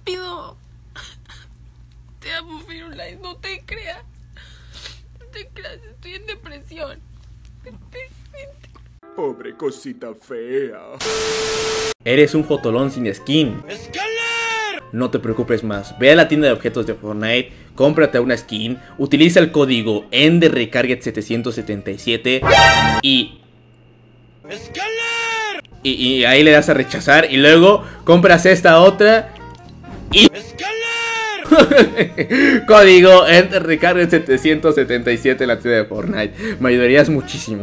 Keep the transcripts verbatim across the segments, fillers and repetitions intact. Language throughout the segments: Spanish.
rápido. Te amo, Firulais, no te creas. No te creas, estoy en depresión. Vente, vente. Pobre cosita fea. Eres un jotolón sin skin. No te preocupes más, ve a la tienda de objetos de Fortnite, cómprate una skin, utiliza el código EnderRecarget setecientos setenta y siete y... y... y ahí le das a rechazar y luego compras esta otra y... código EnderRecarget setecientos setenta y siete en la tienda de Fortnite, me ayudarías muchísimo.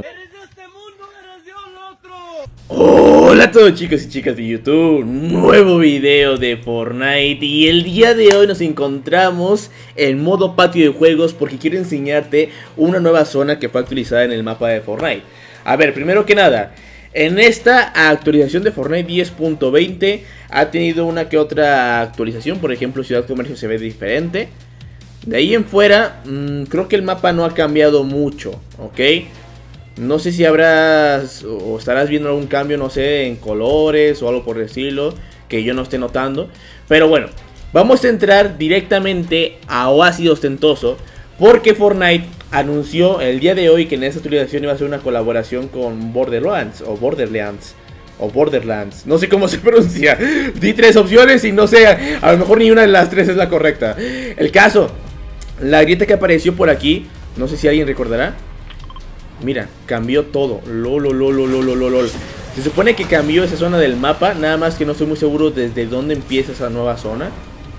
Hola a todos chicos y chicas de YouTube, nuevo video de Fortnite y el día de hoy nos encontramos en modo patio de juegos porque quiero enseñarte una nueva zona que fue actualizada en el mapa de Fortnite. A ver, primero que nada, en esta actualización de Fortnite diez punto veinte ha tenido una que otra actualización, por ejemplo Ciudad Comercio se ve diferente. De ahí en fuera, mmm, creo que el mapa no ha cambiado mucho, ¿ok? No sé si habrás o estarás viendo algún cambio, no sé, en colores o algo por decirlo, que yo no esté notando. Pero bueno, vamos a entrar directamente a Oasis Ostentoso, porque Fortnite anunció el día de hoy que en esta actualización iba a hacer una colaboración con Borderlands o Borderlands o Borderlands, no sé cómo se pronuncia. Di tres opciones y no sé, a lo mejor ni una de las tres es la correcta. El caso, la grieta que apareció por aquí, no sé si alguien recordará. Mira, cambió todo. Lol, lol, lol, lol, lol, lol, lol. Se supone que cambió esa zona del mapa. Nada más que no estoy muy seguro desde dónde empieza esa nueva zona.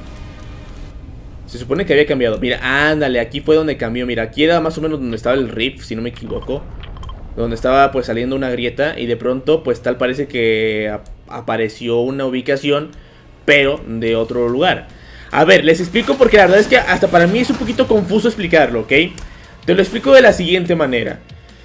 Se supone que había cambiado. Mira, ándale, aquí fue donde cambió. Mira, aquí era más o menos donde estaba el rift, si no me equivoco. Donde estaba pues saliendo una grieta. Y de pronto pues tal parece que ap apareció una ubicación, pero de otro lugar. A ver, les explico porque la verdad es que hasta para mí es un poquito confuso explicarlo, ¿ok? Te lo explico de la siguiente manera.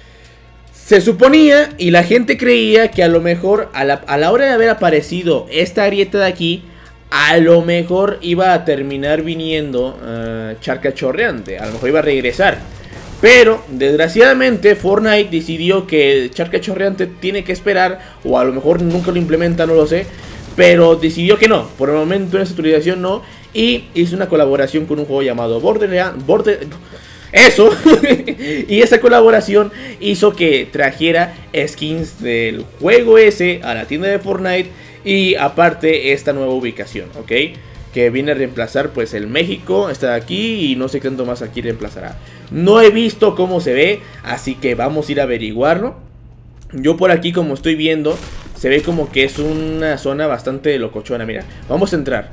Se suponía y la gente creía que a lo mejor a la, a la hora de haber aparecido esta grieta de aquí, a lo mejor iba a terminar viniendo uh, Charca Chorreante, a lo mejor iba a regresar. Pero desgraciadamente Fortnite decidió que Charca Chorreante tiene que esperar, o a lo mejor nunca lo implementa, no lo sé. Pero decidió que no, por el momento en esta actualización no. Y hizo una colaboración con un juego llamado Borderlands. Border... Eso, y esa colaboración hizo que trajera skins del juego ese a la tienda de Fortnite. Y aparte esta nueva ubicación, ¿ok? Que viene a reemplazar pues el México, está aquí y no sé cuánto más aquí reemplazará. No he visto cómo se ve, así que vamos a ir a averiguarlo. Yo por aquí como estoy viendo, se ve como que es una zona bastante locochona, mira. Vamos a entrar.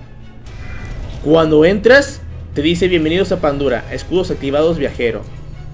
Cuando entras... te dice bienvenidos a Pandora, escudos activados viajero.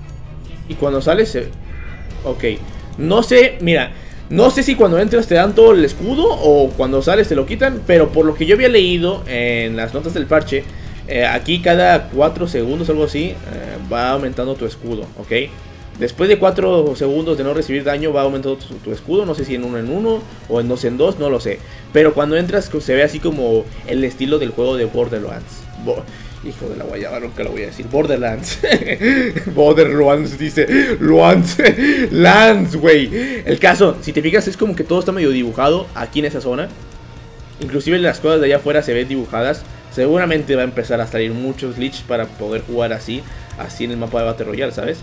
Y cuando sales se... ok, no sé, mira, no sé si cuando entras te dan todo el escudo o cuando sales te lo quitan. Pero por lo que yo había leído en las notas del parche, eh, aquí cada cuatro segundos, algo así, eh, va aumentando tu escudo, ok. Después de cuatro segundos de no recibir daño va aumentando tu, tu escudo. No sé si en uno en uno o en dos en dos, no lo sé. Pero cuando entras se ve así como el estilo del juego de Borderlands. Bo Hijo de la guayaba, nunca lo voy a decir. Borderlands. Borderlands, dice. Luans. Lands, güey. El caso, si te fijas, es como que todo está medio dibujado aquí en esa zona. Inclusive las cosas de allá afuera se ven dibujadas. Seguramente va a empezar a salir muchos glitches para poder jugar así. Así en el mapa de Battle Royale, ¿sabes?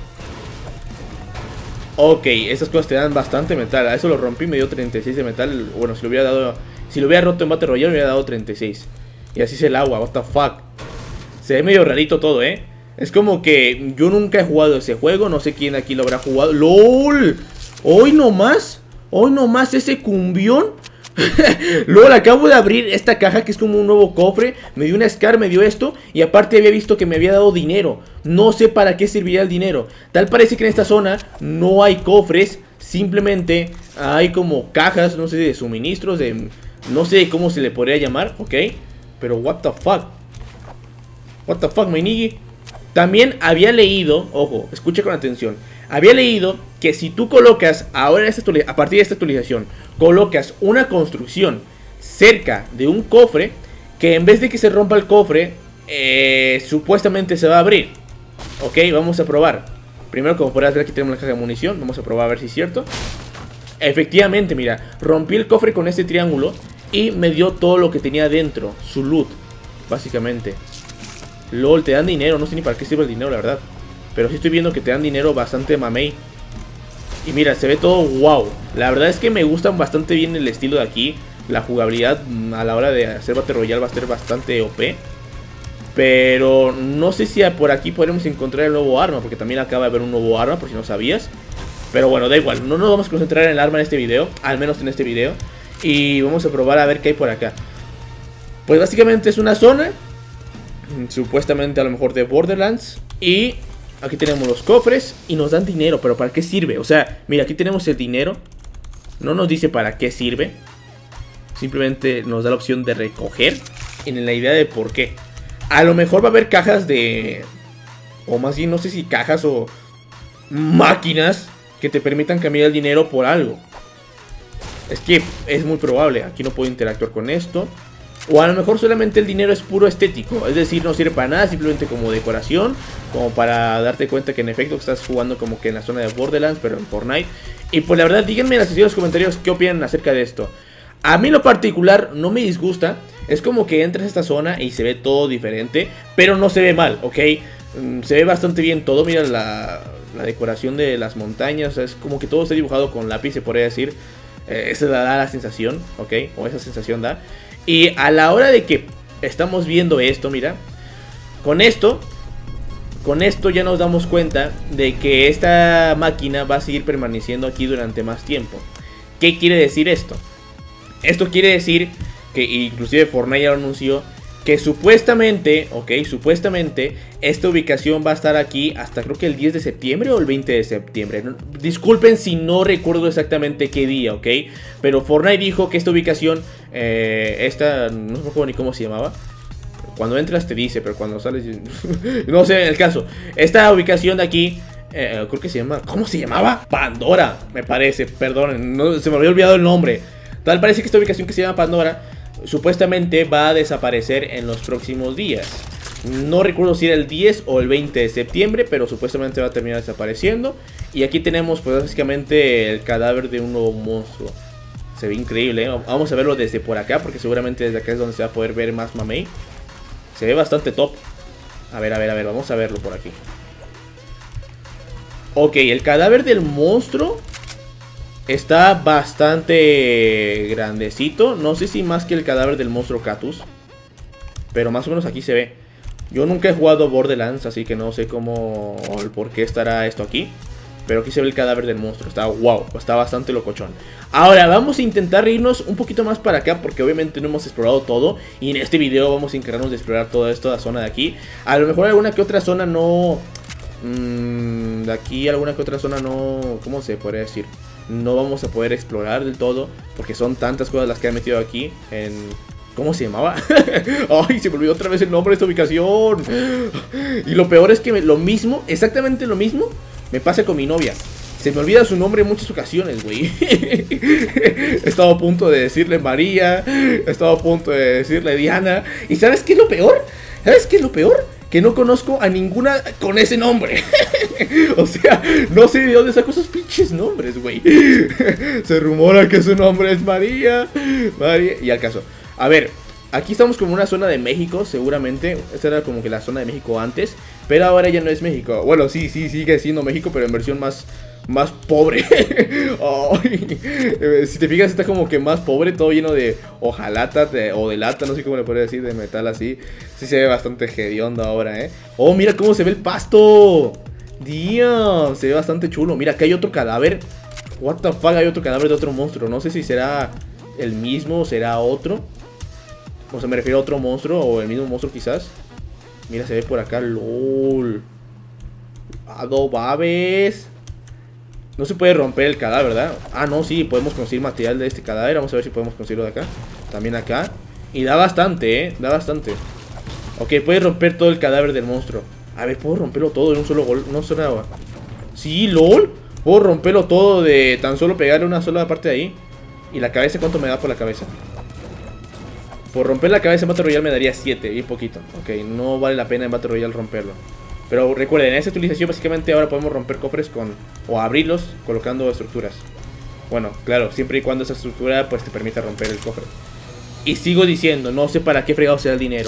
Ok, esas cosas te dan bastante metal. A eso lo rompí, me dio treinta y seis de metal. Bueno, si lo hubiera dado... si lo hubiera roto en Battle Royale me hubiera dado treinta y seis. Y así es el agua, what the fuck. Se ve medio rarito todo, ¿eh? Es como que yo nunca he jugado ese juego. No sé quién aquí lo habrá jugado. ¡Lol! Hoy nomás. Hoy nomás ese cumbión. Luego le acabo de abrir esta caja que es como un nuevo cofre. Me dio una Scar, me dio esto. Y aparte había visto que me había dado dinero. No sé para qué serviría el dinero. Tal parece que en esta zona no hay cofres. Simplemente hay como cajas, no sé, de suministros, de... no sé cómo se le podría llamar, ¿ok? Pero what the fuck. What the fuck, my nigga. También había leído, ojo, escucha con atención. Había leído que si tú colocas, ahora esta a partir de esta actualización, colocas una construcción cerca de un cofre, que en vez de que se rompa el cofre, eh, supuestamente se va a abrir. Ok, vamos a probar. Primero, como podrás ver, aquí tenemos la caja de munición. Vamos a probar a ver si es cierto. Efectivamente, mira, rompí el cofre con este triángulo y me dio todo lo que tenía dentro, su loot. básicamente. LOL, te dan dinero, no sé ni para qué sirve el dinero, la verdad. Pero sí estoy viendo que te dan dinero bastante mamey. Y mira, se ve todo wow. La verdad es que me gustan bastante bien el estilo de aquí. La jugabilidad a la hora de hacer Battle Royale va a ser bastante O P. Pero no sé si por aquí podremos encontrar el nuevo arma, porque también acaba de haber un nuevo arma, por si no sabías. Pero bueno, da igual, no nos vamos a concentrar en el arma en este video, al menos en este video. Y vamos a probar a ver qué hay por acá. Pues básicamente es una zona, supuestamente a lo mejor de Borderlands. Y aquí tenemos los cofres y nos dan dinero, pero ¿para qué sirve? O sea, mira, aquí tenemos el dinero. No nos dice para qué sirve. Simplemente nos da la opción de recoger, en la idea de por qué. A lo mejor va a haber cajas de... O más bien no sé si cajas o máquinas que te permitan cambiar el dinero por algo. Es que es muy probable. Aquí no puedo interactuar con esto. O a lo mejor solamente el dinero es puro estético. Es decir, no sirve para nada, simplemente como decoración. Como para darte cuenta que en efecto estás jugando como que en la zona de Borderlands, pero en Fortnite. Y pues la verdad, díganme en la sección de los comentarios qué opinan acerca de esto. A mí en lo particular no me disgusta. Es como que entras a esta zona y se ve todo diferente, pero no se ve mal, ¿ok? Mm, se ve bastante bien todo. Mira la, la decoración de las montañas. O sea, es como que todo está dibujado con lápiz, se podría decir. eh, Esa da la sensación, ¿ok? O esa sensación da. Y a la hora de que estamos viendo esto, mira, con esto Con esto ya nos damos cuenta de que esta máquina va a seguir permaneciendo aquí durante más tiempo. ¿Qué quiere decir esto? Esto quiere decir que inclusive Fortnite ya lo anunció, que supuestamente, ok, supuestamente esta ubicación va a estar aquí hasta creo que el diez de septiembre o el veinte de septiembre. No, disculpen si no recuerdo exactamente qué día, ok. Pero Fortnite dijo que esta ubicación, eh, esta, no me acuerdo ni cómo se llamaba. Cuando entras te dice, pero cuando sales... no sé, el caso. Esta ubicación de aquí, eh, creo que se llama... ¿Cómo se llamaba? Pandora, me parece, perdón, no, se me había olvidado el nombre. Tal parece que esta ubicación que se llama Pandora supuestamente va a desaparecer en los próximos días. No recuerdo si era el diez o el veinte de septiembre, pero supuestamente va a terminar desapareciendo. Y aquí tenemos pues básicamente el cadáver de un nuevo monstruo. Se ve increíble, ¿eh? Vamos a verlo desde por acá, porque seguramente desde acá es donde se va a poder ver más mamey. Se ve bastante top. A ver, a ver, a ver, vamos a verlo por aquí. Ok, el cadáver del monstruo está bastante grandecito. No sé si más que el cadáver del monstruo Catus, pero más o menos aquí se ve. Yo nunca he jugado Borderlands, así que no sé cómo o el por qué estará esto aquí. Pero aquí se ve el cadáver del monstruo. Está wow, está bastante locochón. Ahora vamos a intentar irnos un poquito más para acá, porque obviamente no hemos explorado todo. Y en este video vamos a encargarnos de explorar toda esta zona de aquí. A lo mejor alguna que otra zona no... Mmm, de aquí alguna que otra zona no... ¿Cómo se podría decir? No vamos a poder explorar del todo, porque son tantas cosas las que han metido aquí en... ¿Cómo se llamaba? Ay, se me olvidó otra vez el nombre de esta ubicación. Y lo peor es que me, lo mismo, exactamente lo mismo, me pasa con mi novia. Se me olvida su nombre en muchas ocasiones, güey. He estado a punto de decirle María. He estado a punto de decirle Diana. ¿Y sabes qué es lo peor? ¿Sabes qué es lo peor? Que no conozco a ninguna con ese nombre. O sea, no sé de dónde saco esos pinches nombres, güey. Se rumora que su nombre es María. María. Y al caso. A ver, aquí estamos como en una zona de México, seguramente. Esta era como que la zona de México antes, pero ahora ya no es México. Bueno, sí, sí, sigue siendo México, pero en versión más, más pobre. Ay, si te fijas, está como que más pobre, todo lleno de hojalata de, o de lata, no sé cómo le podría decir, de metal así. Sí se ve bastante hediondo ahora, ¿eh? Oh, mira cómo se ve el pasto. Dios, se ve bastante chulo. Mira, acá hay otro cadáver. What the fuck, hay otro cadáver de otro monstruo. No sé si será el mismo o será otro. O sea, me refiero a otro monstruo o el mismo monstruo quizás. Mira, se ve por acá, lol. Adobabes. No se puede romper el cadáver, ¿verdad? Ah, no, sí, podemos conseguir material de este cadáver. Vamos a ver si podemos conseguirlo de acá. También acá. Y da bastante, ¿eh? Da bastante. Ok, puedes romper todo el cadáver del monstruo. A ver, ¿puedo romperlo todo en un solo gol? No sonaba. Sí, lol. Puedo romperlo todo de tan solo pegarle una sola parte de ahí. ¿Y la cabeza? ¿Cuánto me da por la cabeza? Por romper la cabeza en Battle Royale me daría siete, bien poquito. Ok, no vale la pena en Battle Royale romperlo. Pero recuerden, en esta utilización básicamente ahora podemos romper cofres con... o abrirlos colocando estructuras. Bueno, claro, siempre y cuando esa estructura pues te permita romper el cofre. Y sigo diciendo, no sé para qué fregado sea el dinero.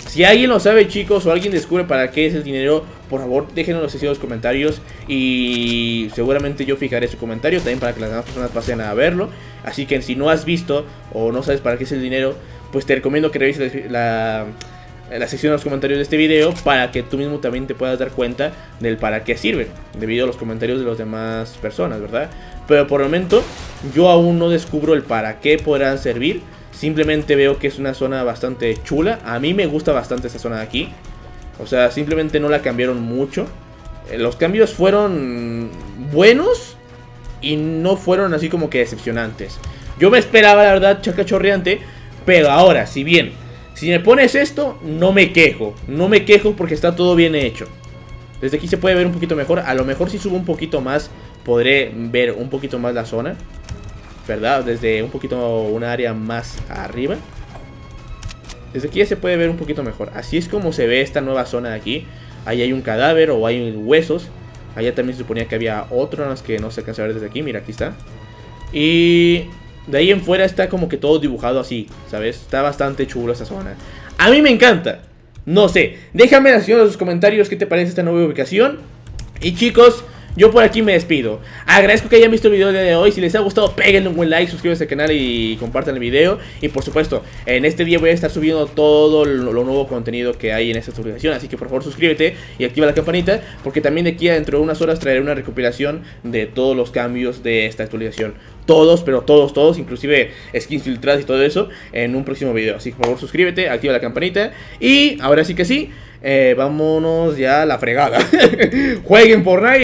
Si alguien lo sabe, chicos, o alguien descubre para qué es el dinero, por favor déjenlo en los comentarios. Y seguramente yo fijaré su comentario también para que las demás personas pasen a verlo. Así que si no has visto o no sabes para qué es el dinero, pues te recomiendo que revises la, la sección de los comentarios de este video, para que tú mismo también te puedas dar cuenta del para qué sirve, debido a los comentarios de las demás personas, ¿verdad? Pero por el momento yo aún no descubro el para qué podrán servir. Simplemente veo que es una zona bastante chula. A mí me gusta bastante esta zona de aquí. O sea, simplemente no la cambiaron mucho. eh, Los cambios fueron buenos y no fueron así como que decepcionantes. Yo me esperaba, la verdad, chaca chorreante. Pero ahora, si bien, si me pones esto, no me quejo. No me quejo porque está todo bien hecho. Desde aquí se puede ver un poquito mejor. A lo mejor si subo un poquito más, podré ver un poquito más la zona, ¿verdad? Desde un poquito, una área más arriba. Desde aquí ya se puede ver un poquito mejor. Así es como se ve esta nueva zona de aquí. Ahí hay un cadáver o hay huesos. Allá también se suponía que había otro, nada más que no se alcanza a ver desde aquí. Mira, aquí está. Y de ahí en fuera está como que todo dibujado así, ¿sabes? Está bastante chulo esta zona. A mí me encanta. No sé, déjame en los comentarios qué te parece esta nueva ubicación. Y chicos, yo por aquí me despido. Agradezco que hayan visto el video de hoy. Si les ha gustado, péguenle un buen like, suscríbanse al canal y compartan el video. Y por supuesto, en este día voy a estar subiendo todo lo, lo nuevo contenido que hay en esta actualización. Así que por favor suscríbete y activa la campanita, porque también de aquí a dentro de unas horas traeré una recopilación de todos los cambios de esta actualización. Todos, pero todos, todos, inclusive skins filtradas y todo eso, en un próximo video. Así que por favor suscríbete, activa la campanita. Y ahora sí que sí, eh, vámonos ya a la fregada. Jueguen Fortnite.